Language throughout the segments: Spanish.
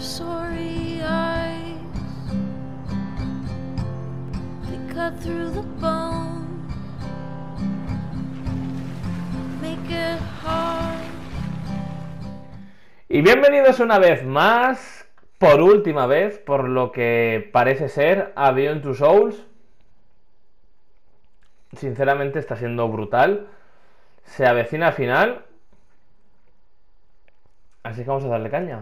sorry eyes, they cut through the bone, make it hard. Y bienvenidos una vez más, por última vez, por lo que parece ser, a Beyond Two Souls. Sinceramente está siendo brutal. Se avecina final. Así que vamos a darle caña.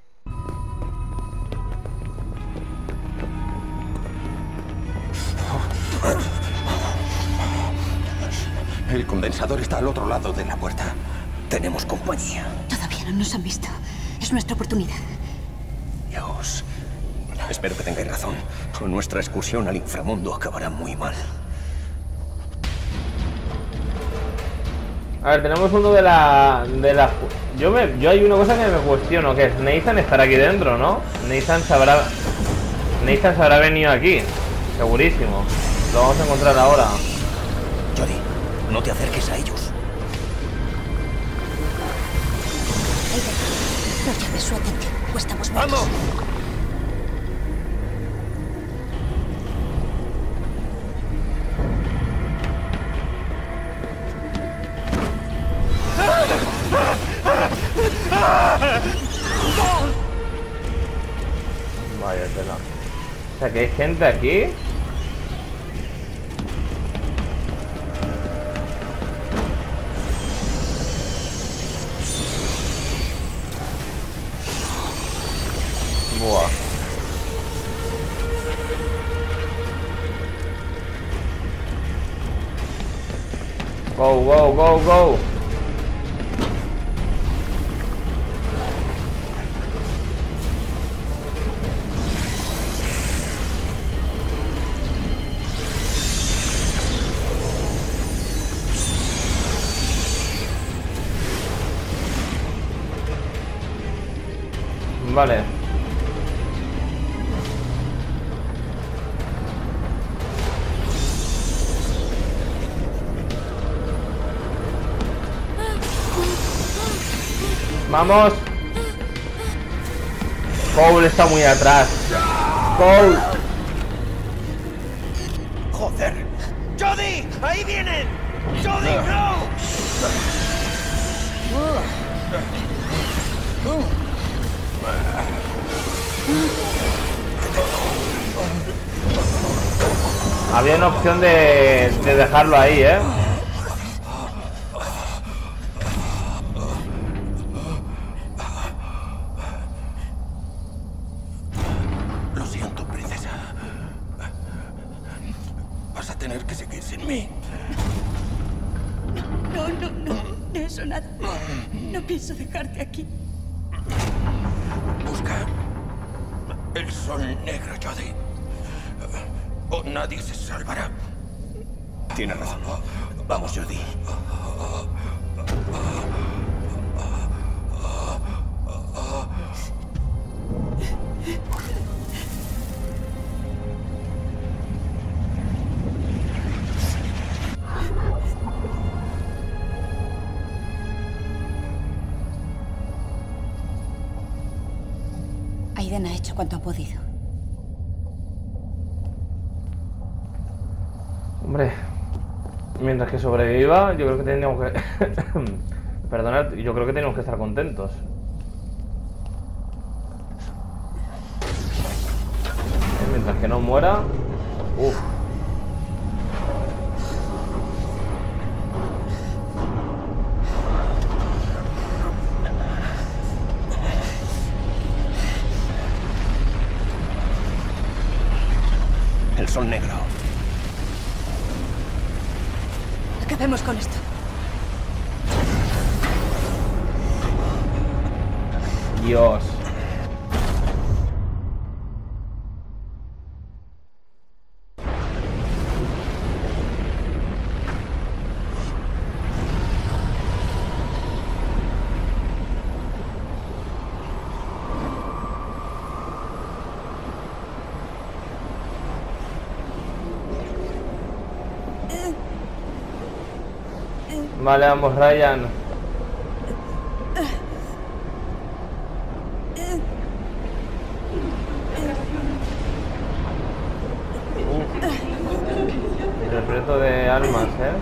El condensador está al otro lado de la puerta. Tenemos compañía. Todavía no nos han visto. Es nuestra oportunidad. Dios. Espero que tengáis razón. Nuestra excursión al inframundo acabará muy mal. A ver, tenemos uno de la... Yo hay una cosa que me cuestiono, que es Nathan estará aquí dentro, ¿no? Nathan se habrá venido aquí. Segurísimo. Lo vamos a encontrar ahora. Jodie, no te acerques a ellos. No llames su atención, o estamos muertos. ¡Vamos! Vaya tela. O sea, que hay gente aquí. Buah. Go, go, go, go. Vale. Vamos. Cole está muy atrás. Cole. ¡Joder! ¡Jodie! ¡Ahí vienen! ¡Jodie, no! Había una opción de dejarlo ahí, ¿eh? Lo siento, princesa. Vas a tener que seguir sin mí. No, de eso nada. No pienso dejarte aquí. Busca el sol negro, Jodie. O nadie se salvará. Tienes razón. Vamos, Jodie. Aiden ha hecho cuanto ha podido. Hombre, mientras que sobreviva, yo creo que tendríamos que... Perdonad, yo creo que tenemos que estar contentos. Mientras que no muera... Uf. El sol negro. Acabemos con esto. Dios. Vale, vamos, Ryan. Secreto de almas, ¿eh?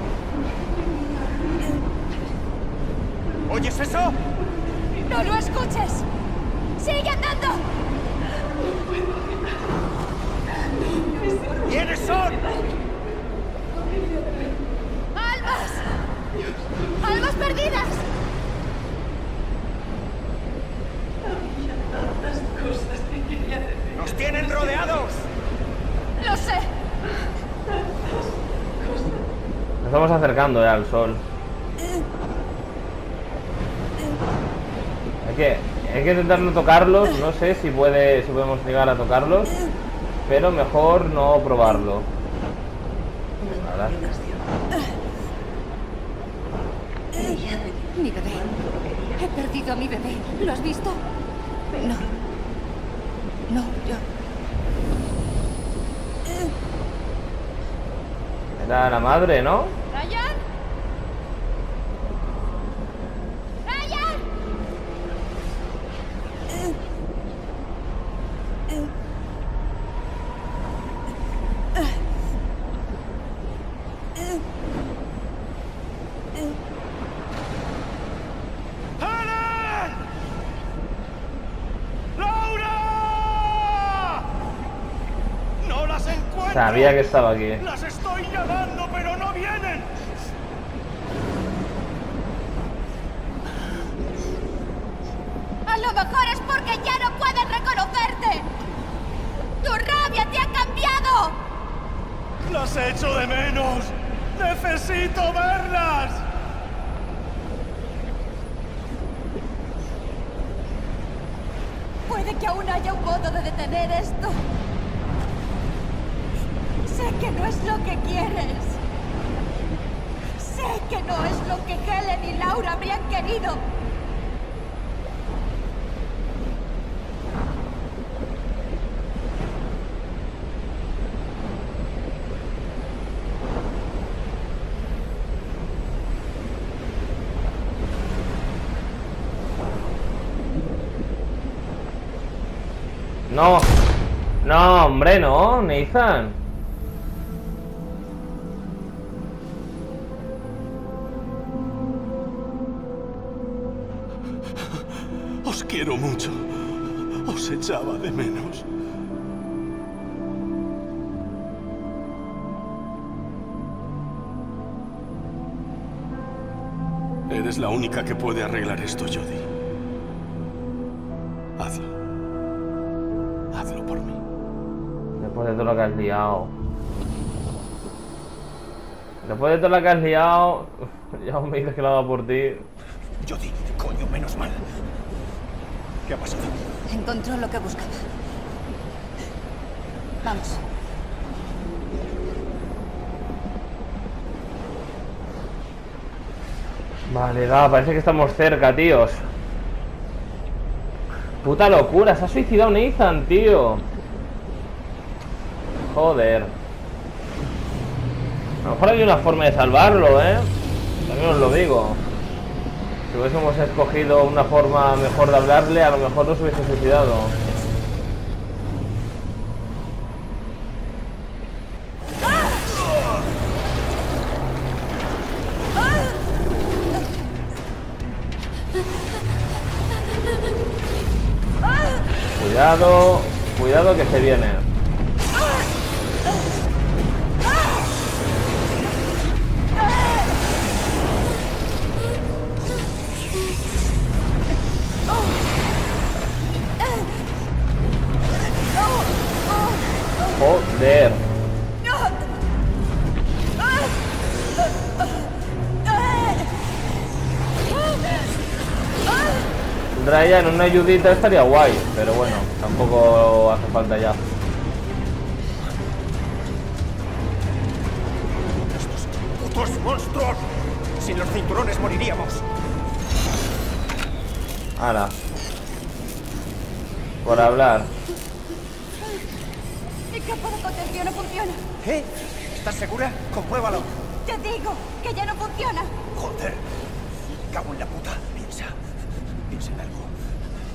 ¿Oyes eso? ¡No lo escuches! ¡Sigue andando! ¿Quiénes son? ¡Almas! ¡Almas perdidas! ¡Nos tienen rodeados! ¡Lo sé! Nos estamos acercando al sol. Hay que intentar no tocarlos. No sé si podemos llegar a tocarlos, pero mejor no probarlo. ¿Verdad? Mi bebé. He perdido a mi bebé. ¿Lo has visto? No. No, yo... Era la madre, ¿no? ¿Ryan? ¡Ryan! ¡Helen! ¡Laura! ¡No las encuentro! Sabía que estaba aquí. ¡Las estoy llamando, pero no vienen! A lo mejor es porque ya no pueden reconocerte. ¡Tu rabia te ha cambiado! ¡Las echo de menos! ¡Necesito verlas! Puede que aún haya un modo de detener esto. Sé que no es lo que quieres. Sé que no es lo que Helen y Laura habrían querido. No. No, hombre, no, Nathan. Os quiero mucho. Os echaba de menos. Eres la única que puede arreglar esto, Jodie. Hazlo. Hazlo por mí. Después de todo lo que has liado. Después de todo lo que has liado. Ya me dices que lo haga por ti. Jodie, coño, menos mal. ¿Qué ha pasado? Encontró lo que buscaba. Vamos. Vale, va, parece que estamos cerca, tíos. Puta locura, se ha suicidado Nathan, tío. Joder. A lo mejor hay una forma de salvarlo, ¿eh? También os lo digo. Si hubiésemos escogido una forma mejor de hablarle, a lo mejor no se hubiese suicidado. Cuidado, cuidado que se viene. Joder. Ryan, una ayudita estaría guay, pero bueno, tampoco hace falta ya. ¡Estos putos monstruos! Sin los cinturones moriríamos. Ahora. Por hablar. Mi campo de contención no funciona. ¿Eh? ¿Estás segura? Compruébalo. Te digo que ya no funciona. Joder. Cago en la puta. Piensa en algo.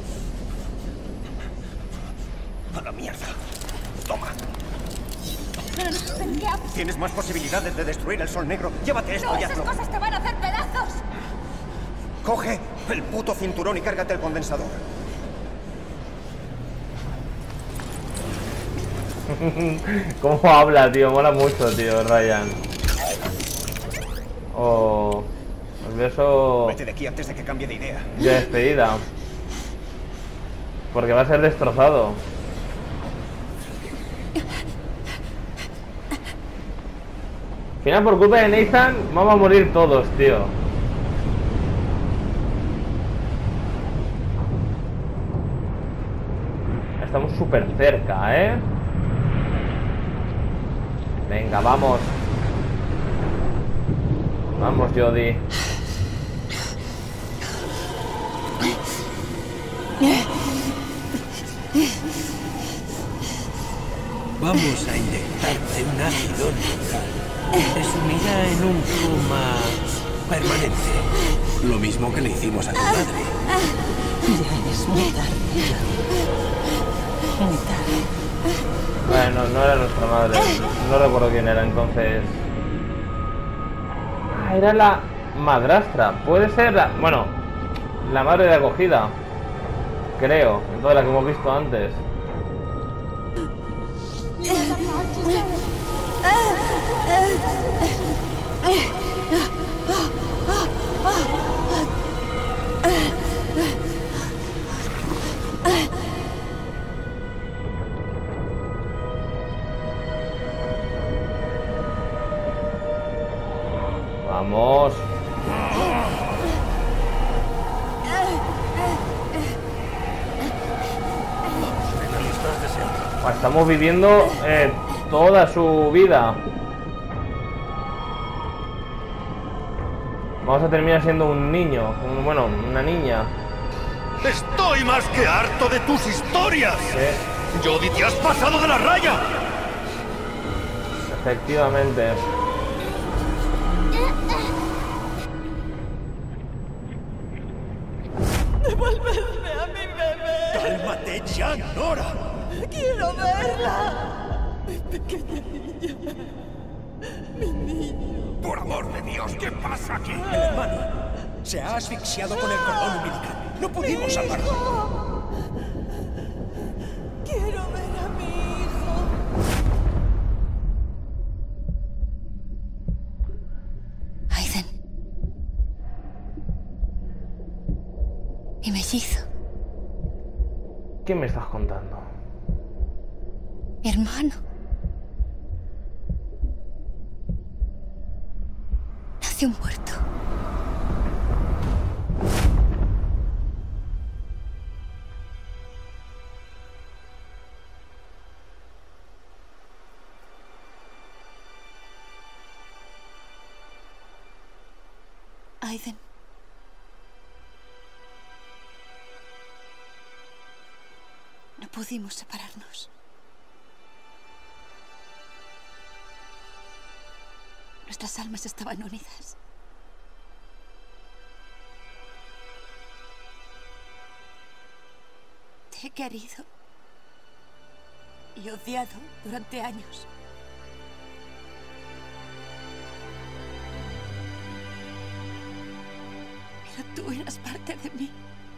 A la mierda. Toma. ¿Qué haces? Tienes más posibilidades de destruir el Sol Negro. Llévate esto No, y esas hazlo. cosas te van a hacer pedazos. Coge el puto cinturón y cárgate el condensador. ¿Cómo habla, tío? Mola mucho, tío, Ryan. Oh, el beso Vete de aquí antes de que cambie de idea. de despedida. Porque va a ser destrozado. Al final, por culpa de Nathan, vamos a morir todos, tío. Estamos súper cerca, ¿eh? Venga, vamos. Vamos, Jodie. Vamos a inyectarte un ácido neutral. Te sumirá en un coma permanente. Lo mismo que le hicimos a tu madre. Ya es muy tarde. Muy tarde. Bueno, no era nuestra madre. No recuerdo quién era entonces. Ah, era la madrastra. Puede ser la... Bueno, la madre de acogida. Creo. En toda la que hemos visto antes. Vamos. Estamos viviendo toda su vida. Vamos a terminar siendo un niño, bueno, una niña. Estoy más que harto de tus historias. Sí, Jodie, te has pasado de la raya. efectivamente. ¡Devuélveme a mi bebé! Cálmate ya, Nora. ¡Quiero verla! Mi pequeña niña. Mi niño. Por amor de Dios, ¿qué pasa aquí? El hermano se ha asfixiado con el cordón umbilical. No pudimos salvarlo. ¡Hijo! ¡Quiero ver a mi hijo! Aiden. Mi mellizo. ¿Qué me estás contando? Mi hermano. Nació muerto. Aiden. No pudimos separarnos. Nuestras almas estaban unidas. Te he querido y odiado durante años. Pero tú eras parte de mí.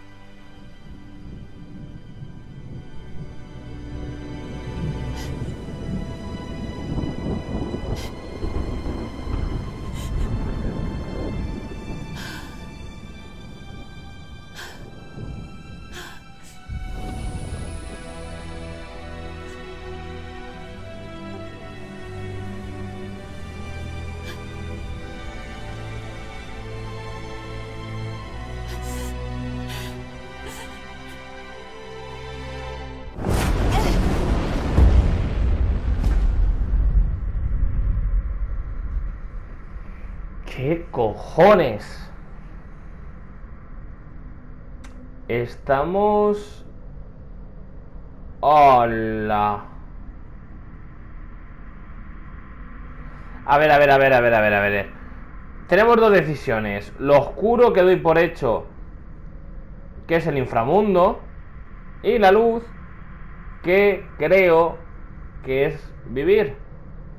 ¿Qué cojones? Estamos... ¡Hola! A ver. Tenemos dos decisiones. Lo oscuro, que doy por hecho, que es el inframundo, y la luz, que creo que es vivir.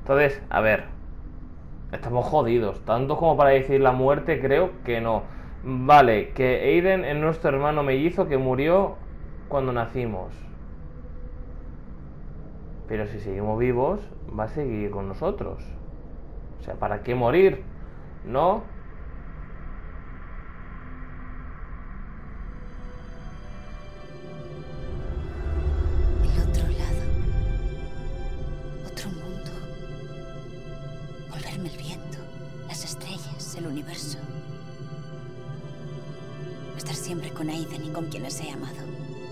Entonces, a ver, estamos jodidos. Tanto como para decir la muerte, creo que no. Vale, que Aiden es nuestro hermano mellizo que murió cuando nacimos. Pero si seguimos vivos, va a seguir con nosotros. O sea, ¿para qué morir? ¿No? El otro lado. Otro mundo. Volverme el viento, las estrellas, el universo. Estar siempre con Aiden y con quienes he amado.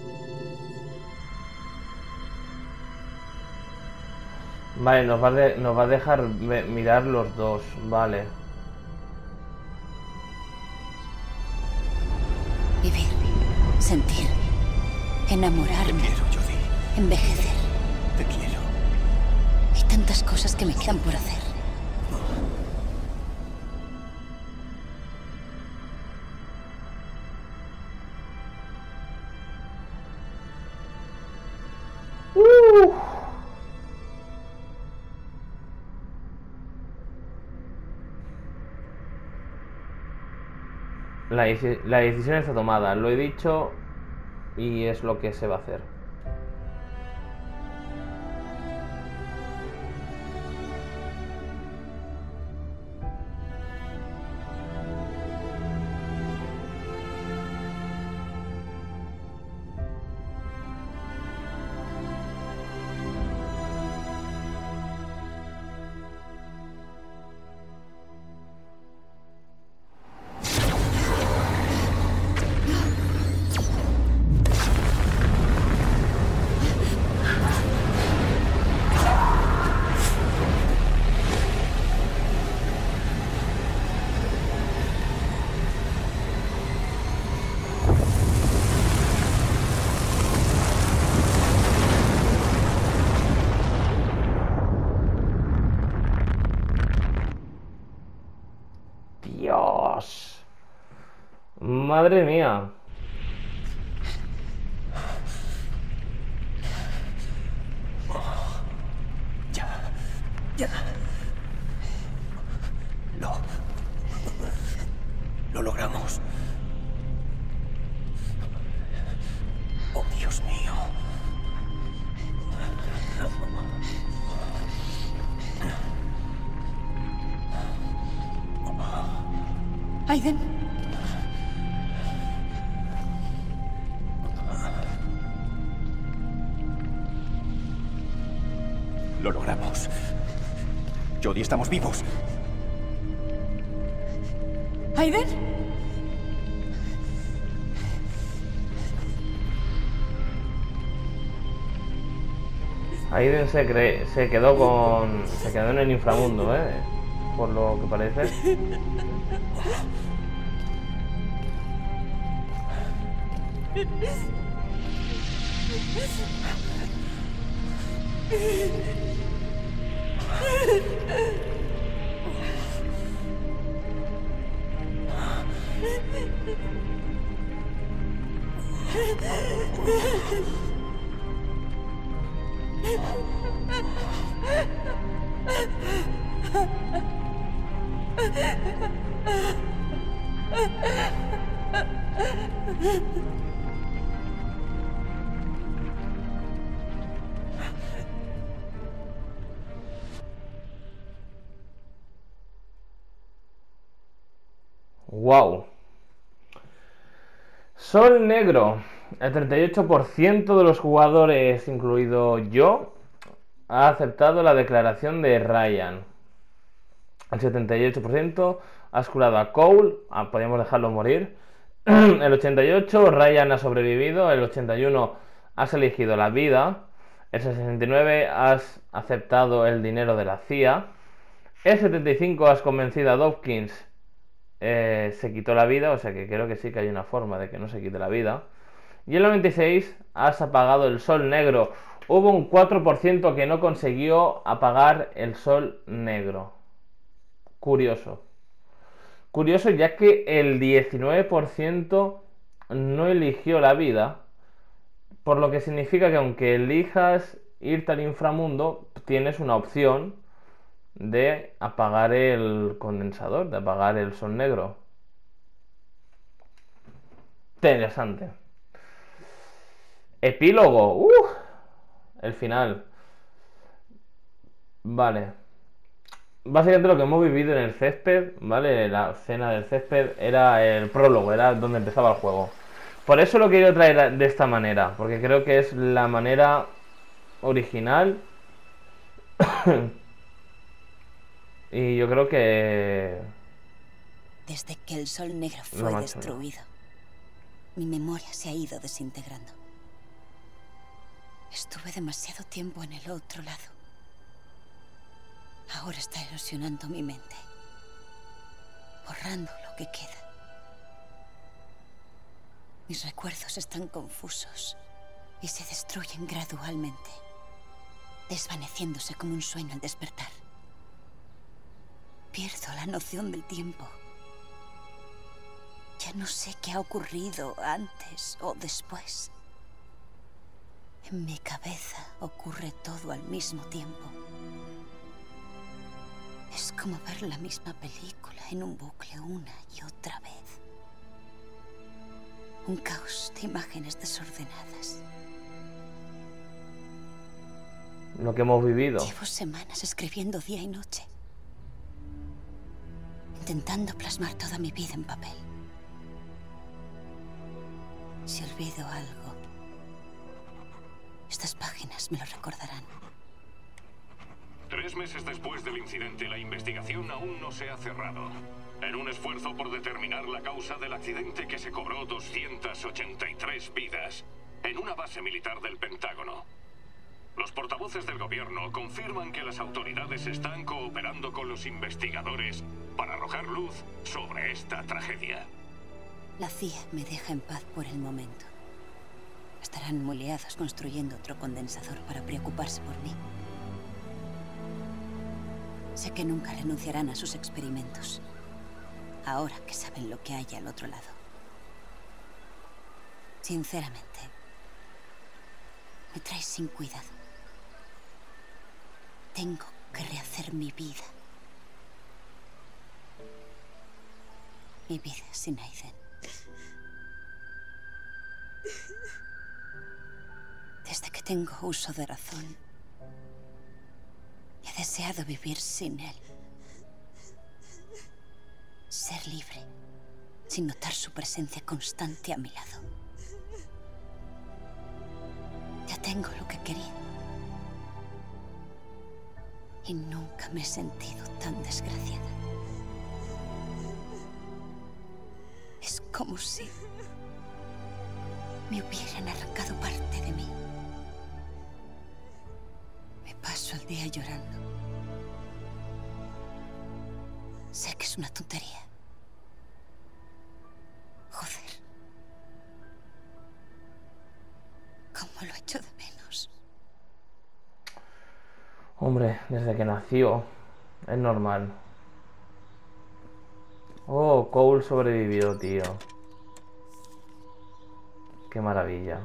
Vale, nos va a dejar mirar los dos, vale. Vivir, sentir, enamorarme, Te quiero, Judy. envejecer. Te quiero. Hay tantas cosas que me quedan por hacer. La decisión está tomada, lo he dicho y es lo que se va a hacer. Dios. Madre mía. Ya. Lo logramos. Oh, Dios mío. Aiden. Lo logramos. Jodie, estamos vivos. ¿Aiden? Aiden se quedó en el inframundo, por lo que parece. Wow. Sol negro. El 38% de los jugadores, incluido yo, ha aceptado la declaración de Ryan. El 78% ha curado a Cole. Podríamos dejarlo morir. El 88% Ryan ha sobrevivido. El 81% has elegido la vida. El 69% has aceptado el dinero de la CIA. El 75% has convencido a Dawkins. Se quitó la vida, o sea que creo que sí que hay una forma de que no se quite la vida. Y el 96% has apagado el sol negro. Hubo un 4% que no consiguió apagar el sol negro. Curioso. Curioso, ya que el 19% no eligió la vida. Por lo que significa que aunque elijas irte al inframundo, tienes una opción de apagar el condensador, de apagar el sol negro. Interesante. Epílogo. El final. Vale. Básicamente lo que hemos vivido en el césped, ¿vale? La escena del césped era el prólogo, era donde empezaba el juego. Por eso lo quiero traer de esta manera, porque creo que es la manera original. Y yo creo que... Desde que el sol negro Lo fue más chulo. destruido, mi memoria se ha ido desintegrando. Estuve demasiado tiempo en el otro lado. Ahora está erosionando mi mente, borrando lo que queda. Mis recuerdos están confusos y se destruyen gradualmente, desvaneciéndose como un sueño al despertar. Pierdo la noción del tiempo. Ya no sé qué ha ocurrido antes o después. En mi cabeza ocurre todo al mismo tiempo. Es como ver la misma película en un bucle una y otra vez. Un caos de imágenes desordenadas. Lo que hemos vivido. Llevo semanas escribiendo día y noche, intentando plasmar toda mi vida en papel. Si olvido algo, estas páginas me lo recordarán. 3 meses después del incidente, la investigación aún no se ha cerrado. En un esfuerzo por determinar la causa del accidente que se cobró 283 vidas en una base militar del Pentágono. Los portavoces del gobierno confirman que las autoridades están cooperando con los investigadores para arrojar luz sobre esta tragedia. La CIA me deja en paz por el momento. Estarán muy liados construyendo otro condensador para preocuparse por mí. Sé que nunca renunciarán a sus experimentos, ahora que saben lo que hay al otro lado. Sinceramente, me traes sin cuidado. Tengo que rehacer mi vida. Mi vida sin Aiden. Desde que tengo uso de razón, he deseado vivir sin él. Ser libre, sin notar su presencia constante a mi lado. Ya tengo lo que quería. Y nunca me he sentido tan desgraciada. Es como si me hubieran arrancado parte de mí. Me paso el día llorando. Sé que es una tontería. Joder. ¿Cómo lo echo de menos? Hombre, desde que nació. Es normal. Oh, Cole sobrevivió, tío. Qué maravilla.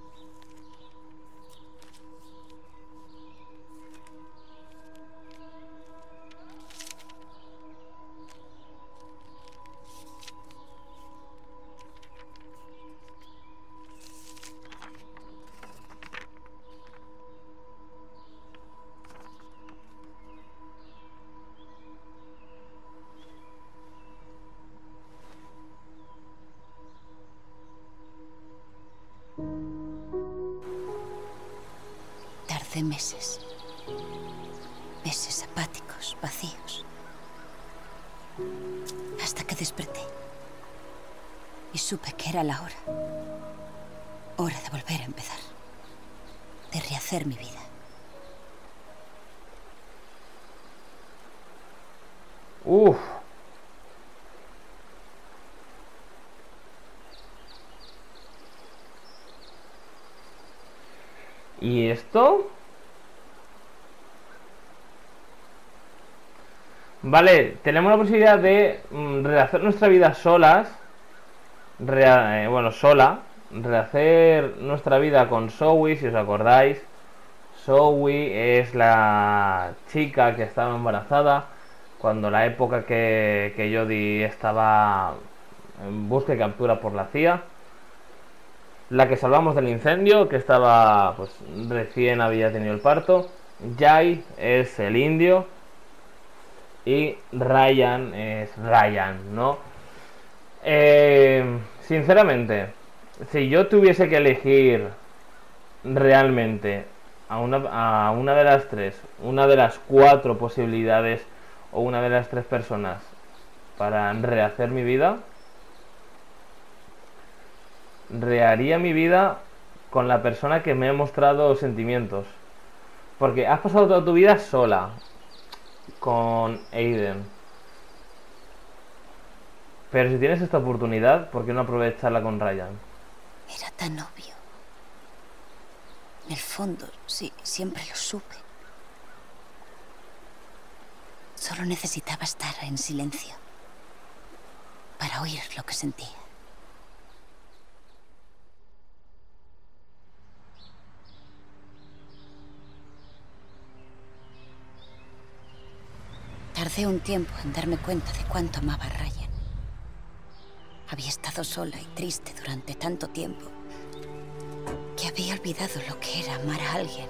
Tardé meses. Meses apáticos, vacíos. Hasta que desperté. Y supe que era la hora. Hora de volver a empezar. De rehacer mi vida. Uf. ¿Y esto? Vale, tenemos la posibilidad de rehacer nuestra vida solas. Bueno, sola. Rehacer nuestra vida con Zoe, si os acordáis. Zoe es la chica que estaba embarazada cuando la época que Jodie estaba en busca y captura por la CIA. La que salvamos del incendio, que estaba, pues, recién había tenido el parto. Jay es el indio. Y Ryan es Ryan, ¿no? Sinceramente, si yo tuviese que elegir realmente a una de las tres, una de las 4 posibilidades o una de las 3 personas para rehacer mi vida, reharía mi vida con la persona que me ha mostrado sentimientos. Porque has pasado toda tu vida sola con Aiden. Pero si tienes esta oportunidad, ¿por qué no aprovecharla con Ryan? Era tan obvio. En el fondo, sí, siempre lo supe. Solo necesitaba estar en silencio para oír lo que sentía. Tardé un tiempo en darme cuenta de cuánto amaba a Ryan. Había estado sola y triste durante tanto tiempo que había olvidado lo que era amar a alguien.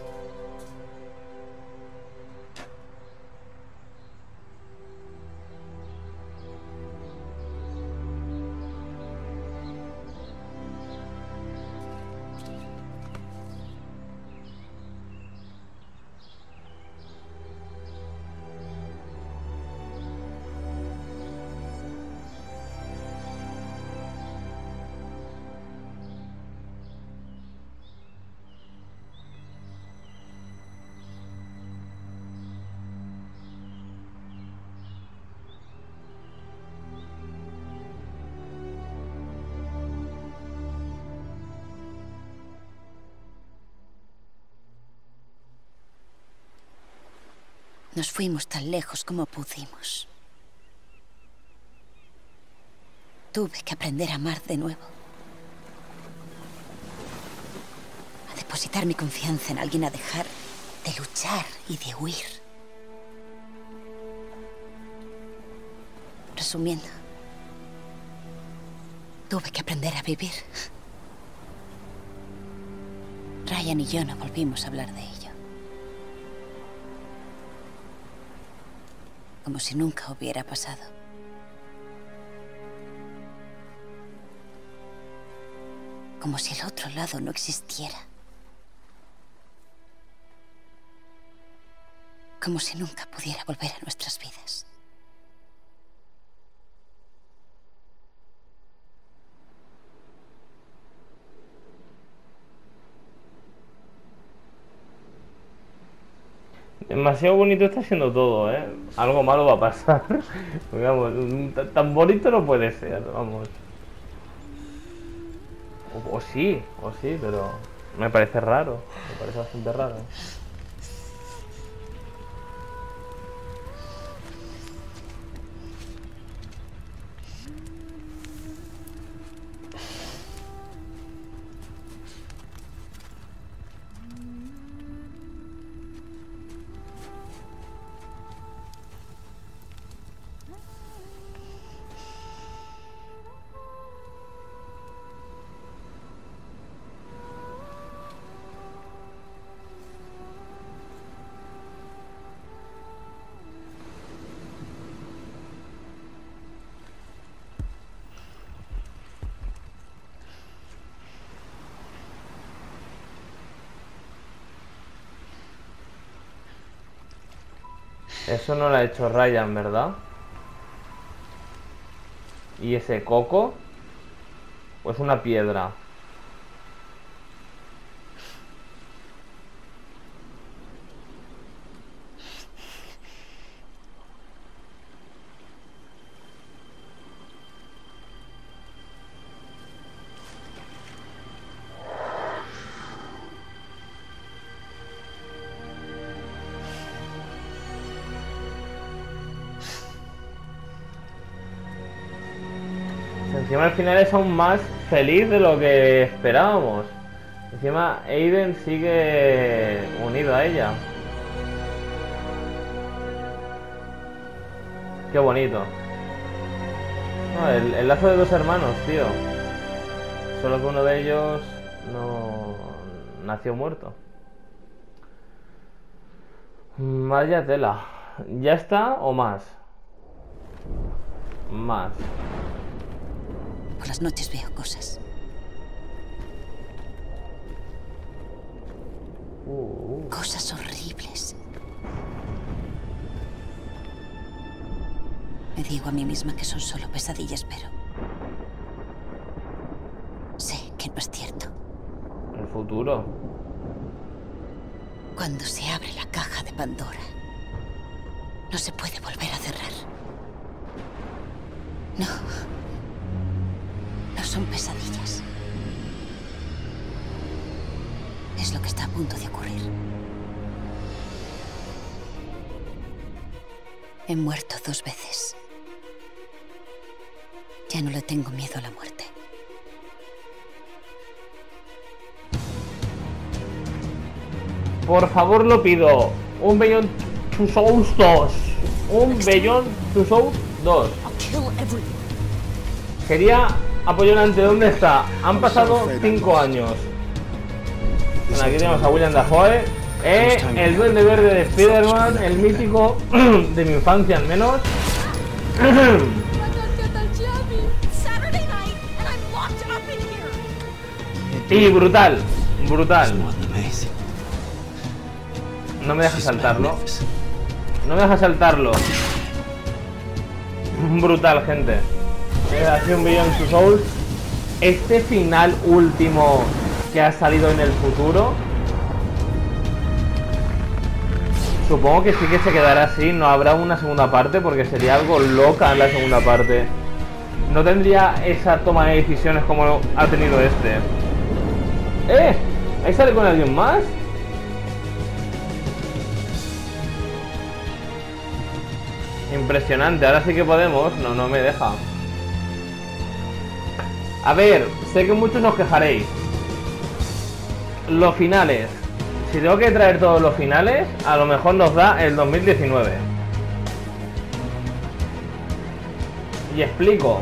Nos fuimos tan lejos como pudimos. Tuve que aprender a amar de nuevo. A depositar mi confianza en alguien, a dejar de luchar y de huir. Resumiendo, tuve que aprender a vivir. Ryan y yo no volvimos a hablar de ello. Como si nunca hubiera pasado. Como si el otro lado no existiera. Como si nunca pudiera volver a nuestras vidas. Demasiado bonito está siendo todo, ¿eh? Algo malo va a pasar. Digamos, tan bonito no puede ser, vamos. O sí, pero me parece raro. Me parece bastante raro. Eso no lo ha hecho Ryan, ¿verdad? ¿Y ese coco? ¿O es una piedra? Encima al final es aún más feliz de lo que esperábamos. Encima Aiden sigue unido a ella. Qué bonito. No, el lazo de dos hermanos, tío. Solo que uno de ellos no nació muerto. Vaya tela. ¿Ya está o más? Más. Por las noches veo cosas. Cosas horribles. Me digo a mí misma que son solo pesadillas, pero sé que no es cierto. El futuro. Cuando se abre la caja de Pandora, no se puede volver a cerrar. No. No son pesadillas. Es lo que está a punto de ocurrir. He muerto 2 veces. Ya no le tengo miedo a la muerte. Por favor lo pido. Un Beyond Two Souls 2. Un Beyond Two Souls 2. Quería apoyonante. ¿Dónde está? Han pasado 5 años. Bueno, aquí tenemos a William Dafoe. El Duende Verde de Spider-Man. El mítico de mi infancia al menos. Y brutal. Brutal. No me deja saltarlo. No me deja saltarlo. Brutal, gente. Ha sido un Beyond Two Souls. Este final último que ha salido en el futuro, supongo que sí que se quedará así. No habrá una segunda parte porque sería algo loca en la segunda parte. No tendría esa toma de decisiones como ha tenido este. ¿Ahí sale con alguien más? Impresionante, ahora sí que podemos. No me deja. A ver, sé que muchos os quejaréis. Los finales. Si tengo que traer todos los finales, a lo mejor nos da el 2019. Y explico.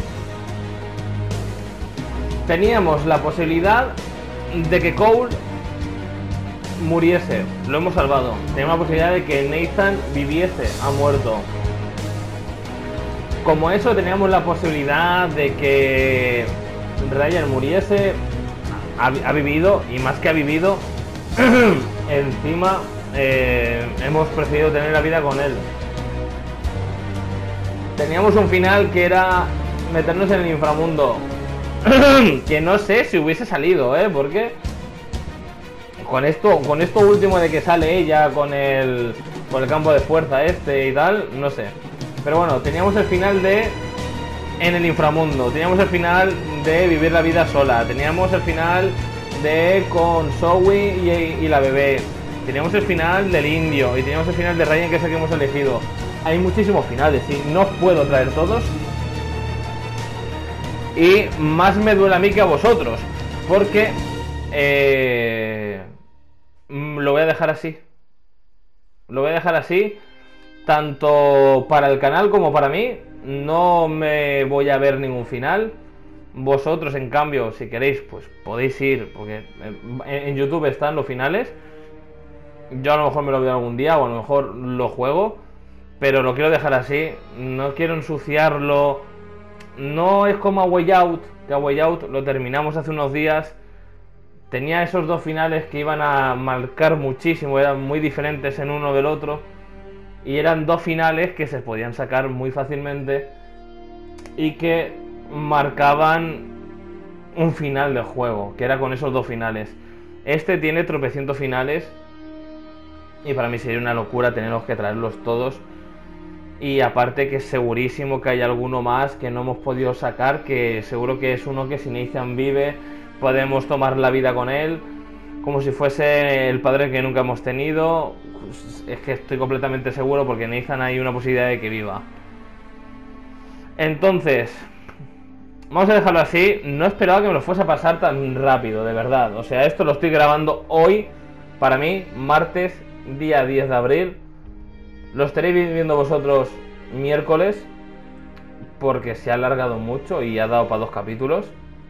Teníamos la posibilidad de que Cole muriese. Lo hemos salvado. Teníamos la posibilidad de que Nathan viviese. Ha muerto. Como eso, teníamos la posibilidad de que Ryan muriese. Ha vivido, y más que ha vivido, encima hemos preferido tener la vida con él. Teníamos un final que era meternos en el inframundo. Que no sé si hubiese salido, porque con esto último de que sale ella con el campo de fuerza y tal, no sé. Pero bueno, teníamos el final de en el inframundo, teníamos el final de vivir la vida sola, teníamos el final de con Zoe y la bebé, teníamos el final del indio y teníamos el final de Ryan, que es el que hemos elegido. Hay muchísimos finales y no os puedo traer todos. Y más me duele a mí que a vosotros, porque lo voy a dejar así. Lo voy a dejar así, tanto para el canal como para mí. No me voy a ver ningún final. Vosotros, en cambio, si queréis, pues podéis ir, porque en YouTube están los finales. Yo a lo mejor me lo veo algún día, o a lo mejor lo juego, pero lo quiero dejar así. No quiero ensuciarlo. No es como a Way Out, que a Way Out lo terminamos hace unos días. Tenía esos 2 finales que iban a marcar muchísimo, eran muy diferentes en uno del otro. Y eran 2 finales que se podían sacar muy fácilmente y que marcaban un final del juego, que era con esos 2 finales. Este tiene tropecientos finales y para mí sería una locura tenerlos que traerlos todos. Y aparte que es segurísimo que hay alguno más que no hemos podido sacar, que seguro que es uno que si Nathan vive podemos tomar la vida con él, como si fuese el padre que nunca hemos tenido. Es que estoy completamente seguro, porque en Nathan hay una posibilidad de que viva. Entonces, Vamos a dejarlo así. No esperaba que me lo fuese a pasar tan rápido, de verdad. O sea, esto lo estoy grabando hoy, para mí, martes, día 10 de abril. Lo estaréis viendo vosotros miércoles, porque se ha alargado mucho y ha dado para 2 capítulos.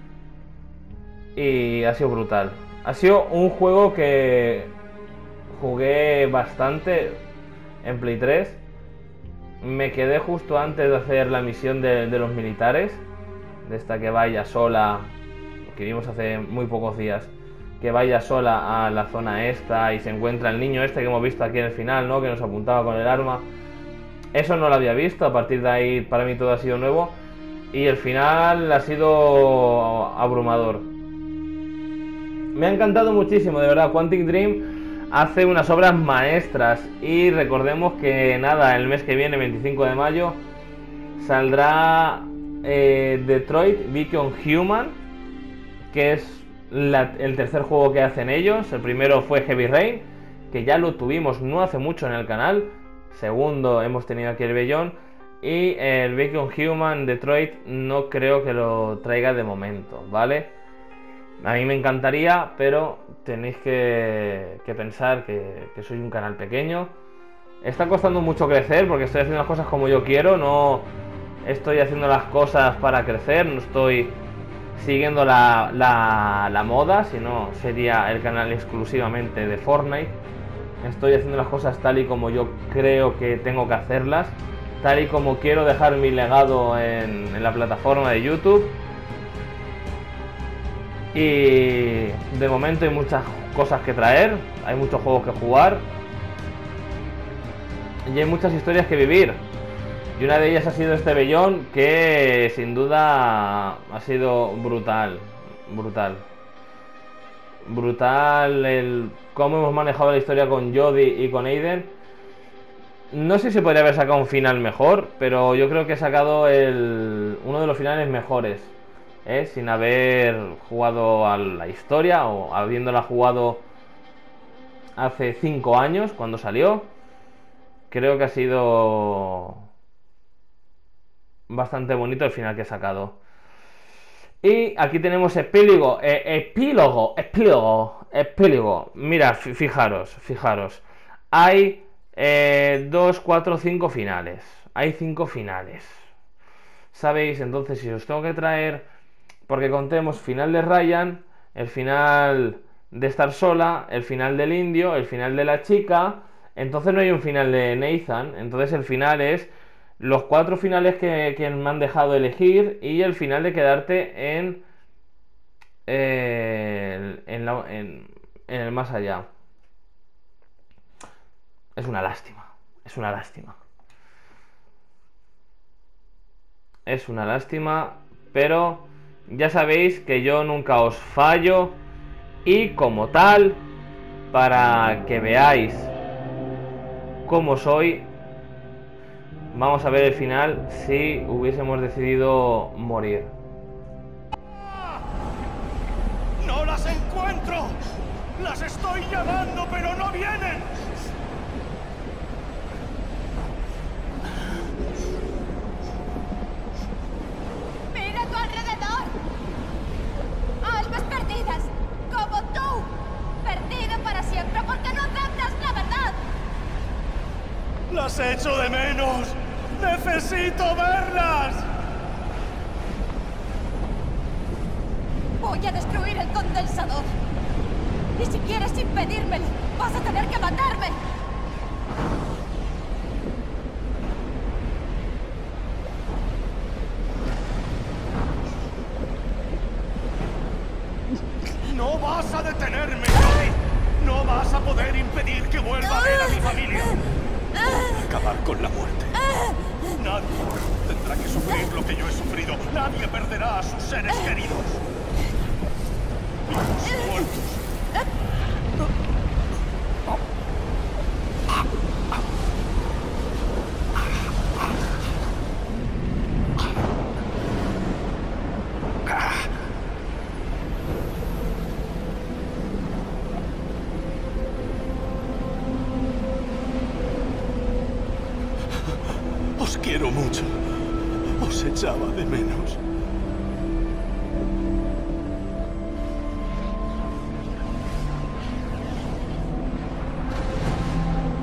Y ha sido brutal. Ha sido un juego que jugué bastante en Play 3. Me quedé justo antes de hacer la misión de los militares, de esta que vaya sola, que vimos hace muy pocos días, que vaya sola a la zona esta y se encuentra el niño este que hemos visto aquí en el final, ¿no? Que nos apuntaba con el arma. Eso no lo había visto. A partir de ahí para mí todo ha sido nuevo y el final ha sido abrumador. Me ha encantado muchísimo, de verdad. Quantic Dream hace unas obras maestras y recordemos que nada, el mes que viene, 25 de mayo, saldrá Detroit Become Human, que es el tercer juego que hacen ellos. El primero fue Heavy Rain, que ya lo tuvimos no hace mucho en el canal. Segundo hemos tenido aquí el Beyond. Y el Become Human Detroit no creo que lo traiga de momento, ¿vale? A mí me encantaría, pero tenéis que pensar que soy un canal pequeño. Está costando mucho crecer porque estoy haciendo las cosas como yo quiero. No estoy haciendo las cosas para crecer, no estoy siguiendo la moda, sino sería el canal exclusivamente de Fortnite. Estoy haciendo las cosas tal y como yo creo que tengo que hacerlas, tal y como quiero dejar mi legado en la plataforma de YouTube. Y de momento hay muchas cosas que traer, hay muchos juegos que jugar y hay muchas historias que vivir. Y una de ellas ha sido este Beyond, que sin duda ha sido brutal. Brutal el cómo hemos manejado la historia con Jodie y con Aiden. No sé si podría haber sacado un final mejor, pero yo creo que he sacado uno de los finales mejores, sin haber jugado a la historia o habiéndola jugado hace 5 años cuando salió. Creo que ha sido bastante bonito el final que he sacado. Y aquí tenemos epílogo. Mira, fijaros. Hay 2, 4, 5 finales. Hay 5 finales. ¿Sabéis? Entonces, si os tengo que traer, porque contemos final de Ryan, el final de estar sola, el final del indio, el final de la chica, entonces no hay un final de Nathan. Entonces el final es los 4 finales que me han dejado elegir y el final de quedarte en el más allá. Es una lástima. Es una lástima, pero ya sabéis que yo nunca os fallo y como tal, para que veáis cómo soy, vamos a ver el final si hubiésemos decidido morir. ¡No las encuentro! ¡Las estoy llamando, pero no vienen! ¡Mira a tu alrededor! ¡Almas perdidas! ¡Como tú! ¡Perdido para siempre porque no aceptas la verdad! ¡Las echo de menos! ¡Necesito verlas! Voy a destruir el condensador. Y si quieres impedírmelo, vas a tener que matarme. ¡No vas a detenerme, Jodie! ¡No vas a poder impedir que vuelva a ver a mi familia! Acabar con la muerte. Nadie tendrá que sufrir lo que yo he sufrido. Nadie perderá a sus seres queridos. Vivos o muertos. Os quiero mucho. Os echaba de menos.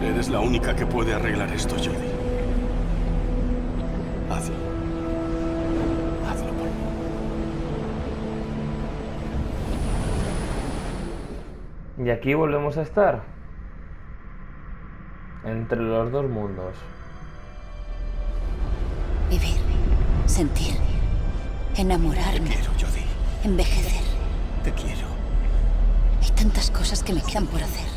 Eres la única que puede arreglar esto, Jodie. Hazlo. Hazlo por mí. Y aquí volvemos a estar. Entre los dos mundos. Vivir, sentir, enamorarme, Te quiero, Jodie. envejecer. Te quiero. Hay tantas cosas que me quedan por hacer.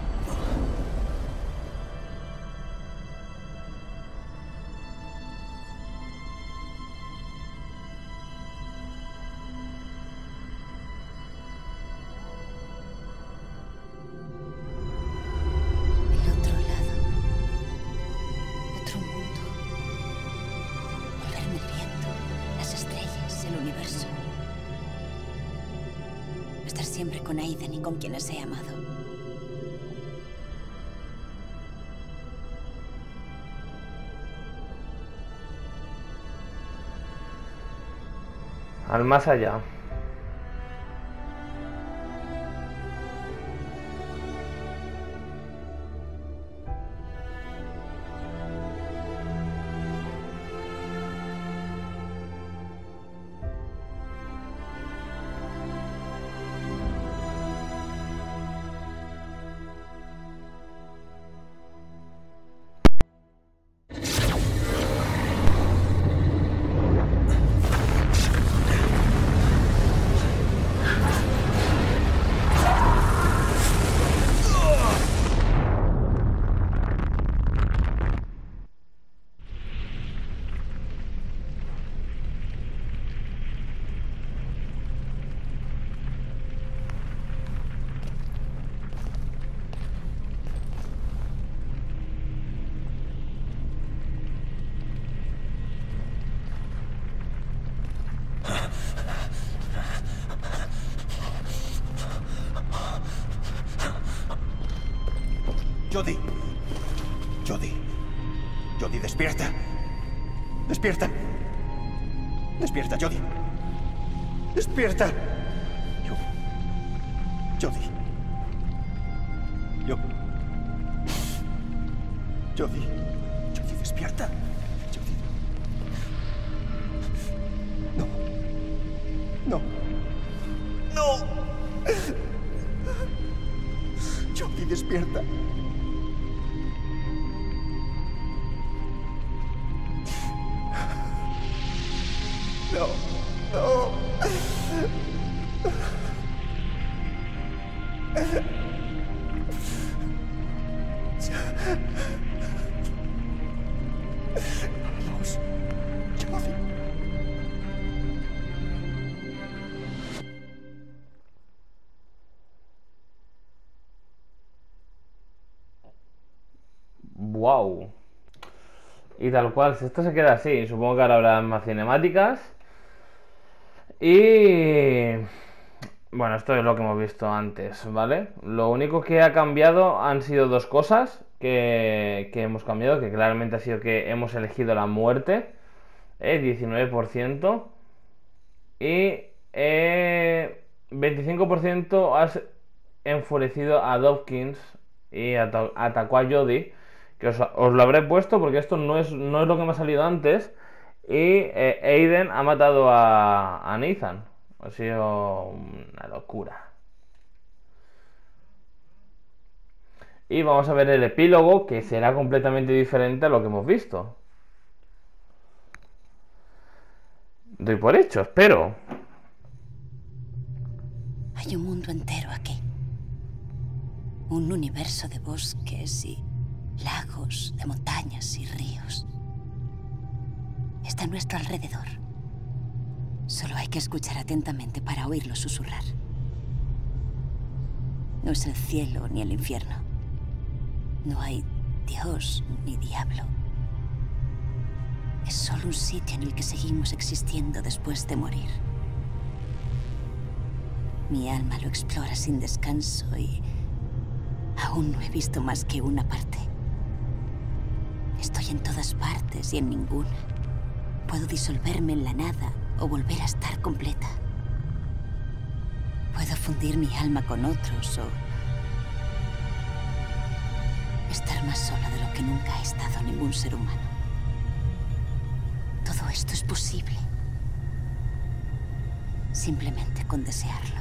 El otro lado. Otro mundo. Volverme el viento, las estrellas, el universo. Estar siempre con Aiden y con quienes he amado. Al más allá. Jodie. Jodie. Jodie, despierta. Despierta. Despierta, Jodie. Despierta. Jodie. Jodie. Jodie, despierta. Jodie. No. No. No. Jodie, despierta. No, no. Vamos, Jodie. Wow. Y tal cual, si esto se queda así, supongo que ahora habrá más cinemáticas. Y bueno, esto es lo que hemos visto antes, ¿vale? Lo único que ha cambiado han sido dos cosas que hemos cambiado, que claramente ha sido que hemos elegido la muerte, 19%, y 25% has enfurecido a Dawkins y atacó a Jodie, que os lo habré puesto porque esto no es lo que me ha salido antes. Y Aiden ha matado a Nathan. Ha sido una locura. Y vamos a ver el epílogo, que será completamente diferente a lo que hemos visto. Doy por hecho, espero. Hay un mundo entero aquí. Un universo de bosques y lagos, de montañas y ríos. Está a nuestro alrededor. Solo hay que escuchar atentamente para oírlo susurrar. No es el cielo ni el infierno. No hay Dios ni diablo. Es solo un sitio en el que seguimos existiendo después de morir. Mi alma lo explora sin descanso y aún no he visto más que una parte. Estoy en todas partes y en ninguna. Puedo disolverme en la nada o volver a estar completa. Puedo fundir mi alma con otros o estar más sola de lo que nunca ha estado ningún ser humano. Todo esto es posible. Simplemente con desearlo.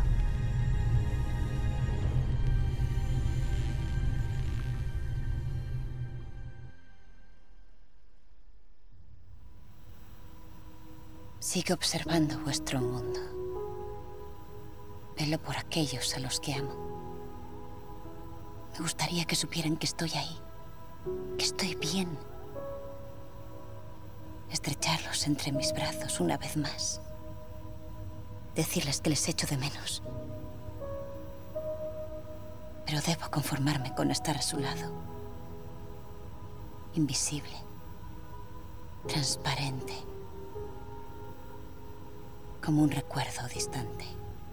Sigue observando vuestro mundo. Velo por aquellos a los que amo. Me gustaría que supieran que estoy ahí, que estoy bien. Estrecharlos entre mis brazos una vez más. Decirles que les echo de menos. Pero debo conformarme con estar a su lado. Invisible. Transparente. Como un recuerdo distante.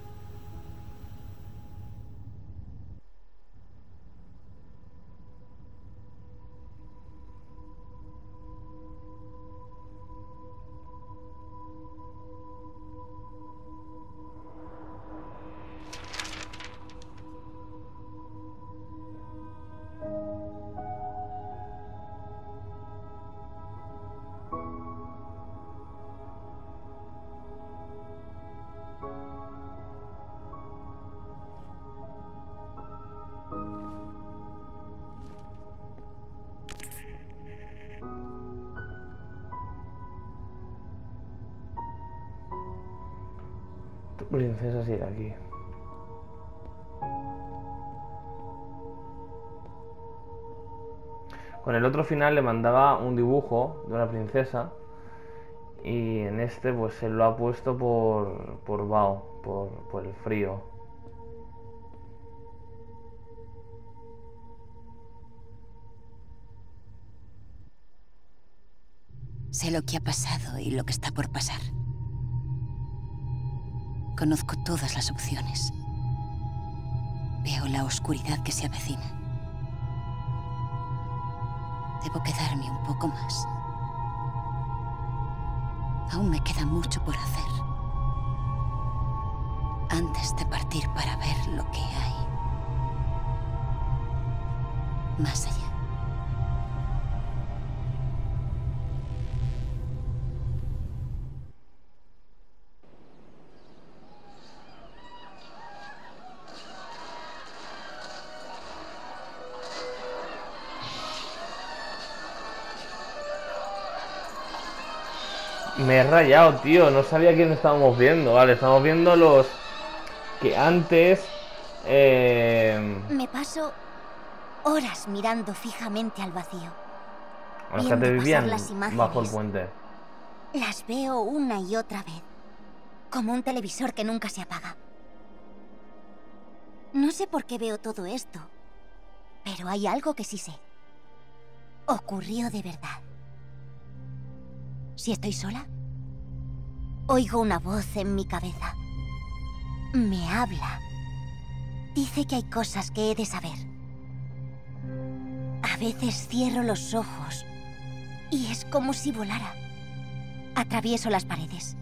Tu princesa sigue aquí. Con el otro final le mandaba un dibujo de una princesa y en este pues se lo ha puesto por Bao, por el frío. Sé lo que ha pasado y lo que está por pasar. Conozco todas las opciones. Veo la oscuridad que se avecina. Debo quedarme un poco más. Aún me queda mucho por hacer. Antes de partir para ver lo que hay. Más allá. Me he rayado, tío. No sabía quién estábamos viendo. Vale, estamos viendo los que antes... Me paso horas mirando fijamente al vacío. Los que te vivían las imágenes. bajo el puente. Las veo una y otra vez. Como un televisor que nunca se apaga. No sé por qué veo todo esto. Pero hay algo que sí sé. Ocurrió de verdad. Si estoy sola, oigo una voz en mi cabeza. Me habla. Dice que hay cosas que he de saber. A veces cierro los ojos y es como si volara. Atravieso las paredes.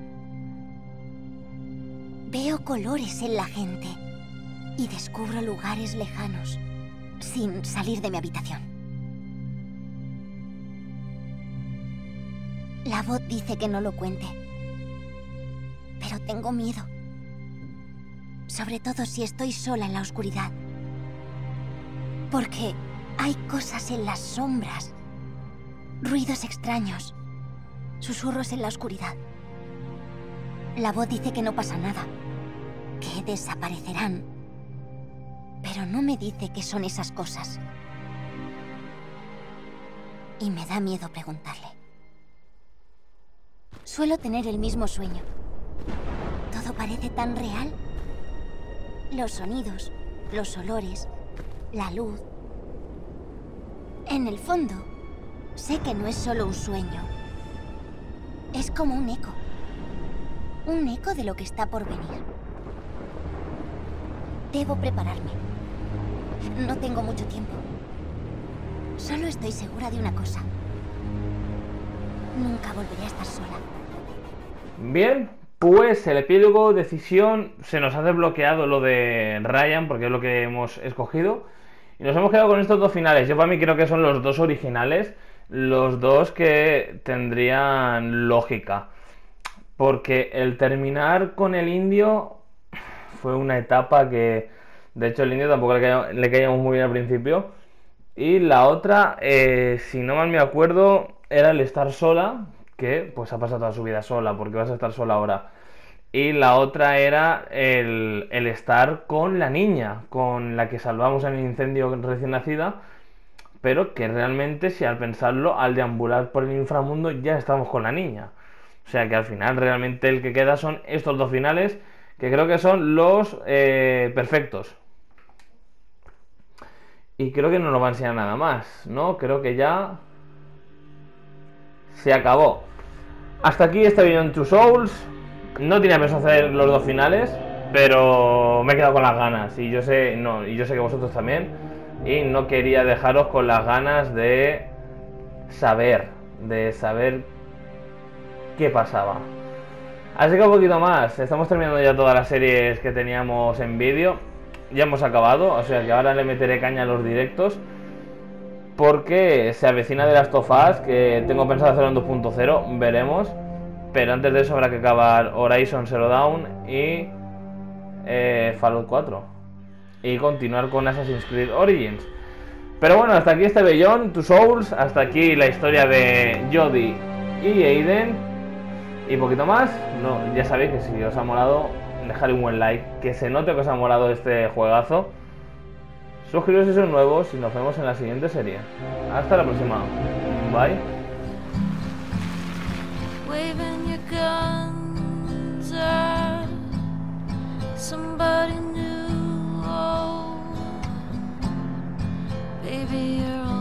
Veo colores en la gente y descubro lugares lejanos sin salir de mi habitación. La voz dice que no lo cuente, pero tengo miedo. Sobre todo si estoy sola en la oscuridad. Porque hay cosas en las sombras, ruidos extraños, susurros en la oscuridad. La voz dice que no pasa nada, que desaparecerán, pero no me dice qué son esas cosas. Y me da miedo preguntarle. Suelo tener el mismo sueño. Todo parece tan real. Los sonidos, los olores, la luz. En el fondo, sé que no es solo un sueño. Es como un eco. Un eco de lo que está por venir. Debo prepararme. No tengo mucho tiempo. Solo estoy segura de una cosa. Nunca volveré a estar sola. Bien, pues el epílogo, decisión, se nos ha desbloqueado lo de Ryan, porque es lo que hemos escogido. Y nos hemos quedado con estos dos finales. Yo para mí creo que son los dos originales, los dos que tendrían lógica. Porque el terminar con el indio fue una etapa que, de hecho, el indio tampoco le caíamos muy bien al principio. Y la otra, si no mal me acuerdo, era el estar sola, que pues ha pasado toda su vida sola, porque vas a estar sola ahora. Y la otra era el estar con la niña, con la que salvamos en el incendio recién nacida, pero que realmente, si al pensarlo, al deambular por el inframundo ya estamos con la niña. O sea que al final realmente el que queda son estos dos finales, que creo que son los perfectos. Y creo que no nos va a enseñar nada más, ¿no? Creo que ya se acabó. Hasta aquí este Beyond Two Souls. No tenía pensado hacer los dos finales, pero me he quedado con las ganas. Y yo sé que vosotros también. Y no quería dejaros con las ganas de saber qué pasaba. Así que un poquito más. Estamos terminando ya todas las series que teníamos en vídeo. Ya hemos acabado, o sea que ahora le meteré caña a los directos, porque se avecina de Last of Us, que tengo pensado hacerlo en 2.0, veremos. Pero antes de eso habrá que acabar Horizon Zero Dawn y Fallout 4 y continuar con Assassin's Creed Origins. Pero bueno, hasta aquí este Beyond Two Souls, hasta aquí la historia de Jodie y Aiden. Y poquito más. No, ya sabéis que si os ha molado, dejad un buen like, que se note que os ha molado este juegazo. Suscribiros si sois nuevos y nos vemos en la siguiente serie. Hasta la próxima. Bye. Waving your guns at somebody new. Oh, baby, you're